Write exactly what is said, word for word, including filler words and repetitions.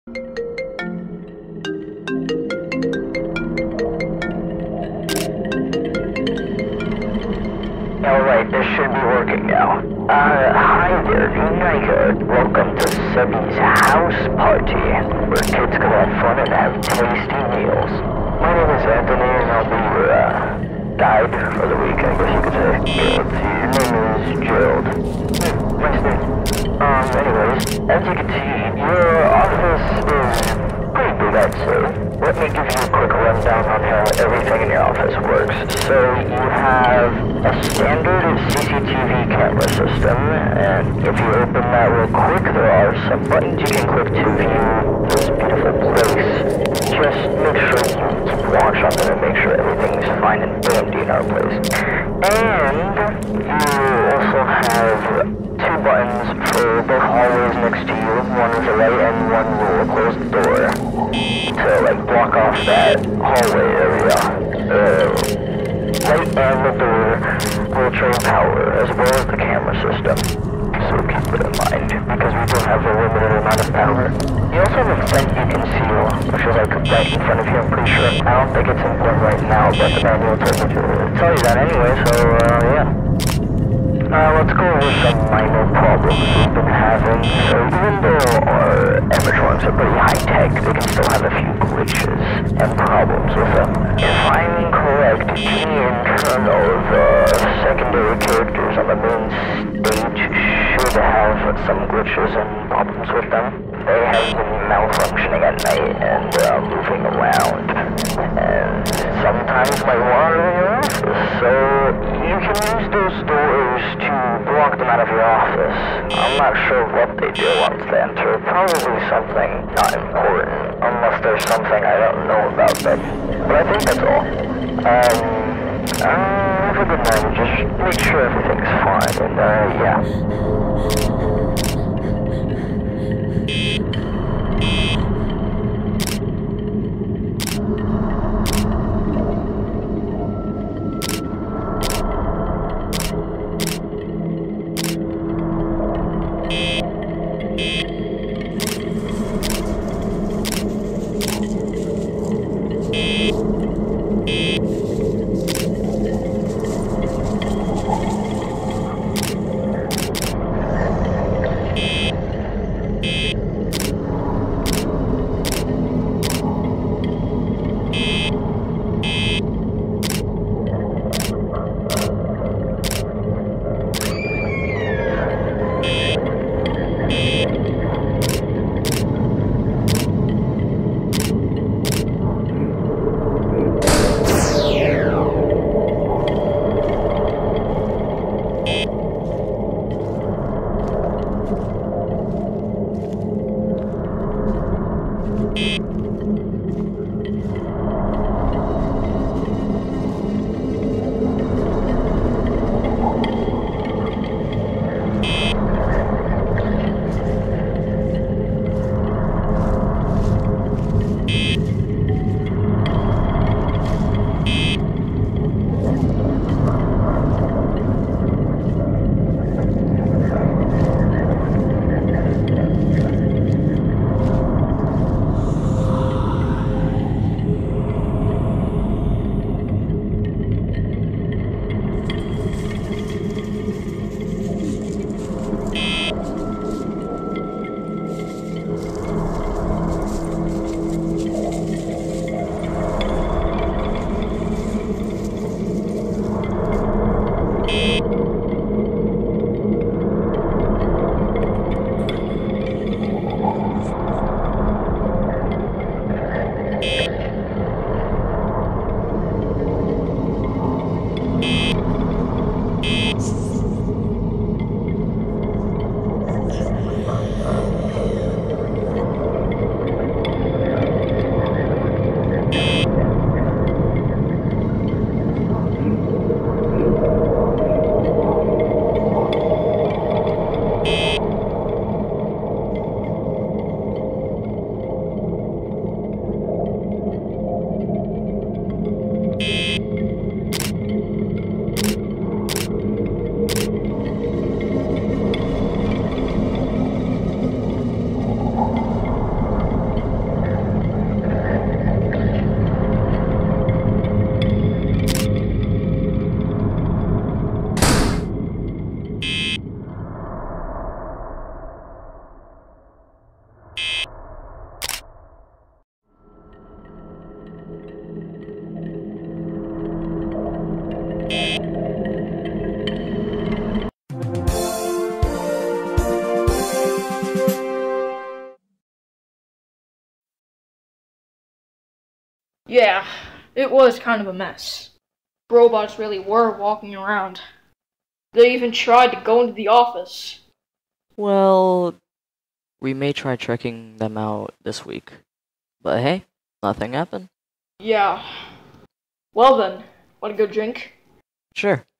Alright, this should be working now. Uh, hi there, Nika. Welcome to Sebby's house party, where kids can have fun and have tasty meals. My name is Anthony, and I'll be your, uh, guide for the week, I guess you could say. Yeah, let's see, your name is Gerald. Hmm, nice name. Um, anyways, as you can see, your office is pretty big, I'd say. Let me give you a quick rundown on how everything in your office works. So, you have a standard C C T V camera system, and if you open that real quick, there are some buttons you can click to view this beautiful place. Just make sure you keep watch on them and make sure everything's fine and dandy in our place. And you also have two buttons for both hallways next to you. One is the right and one will close the door to like block off that hallway area. Uh, light and the door will drain power as well as the camera system. So keep it in mind because we do have a limited amount of power. You also have a vent you can seal, which is like right in front of you, I'm pretty sure. I don't think it's important right now, but the manual tells me to tell you that anyway, so uh, yeah. Uh, let's go over some minor problems we've been having. So even though our animatronics are pretty high-tech, they can still have a few glitches and problems with them. If I'm correct, the internal the secondary characters on the main stage should have some glitches and problems with them. They have been malfunctioning at night and uh, moving around. And sometimes might wander in your office, so you can use those doors to block them out of your office. I'm not sure what they do once they enter. Probably something not important, unless there's something I don't know about them. But I think that's all. Um, uh, have a good night. Just make sure everything's fine, and uh, yeah. Yeah, it was kind of a mess. Robots really were walking around. They even tried to go into the office. Well, we may try checking them out this week. But hey, nothing happened. Yeah. Well then, wanna go drink? Sure.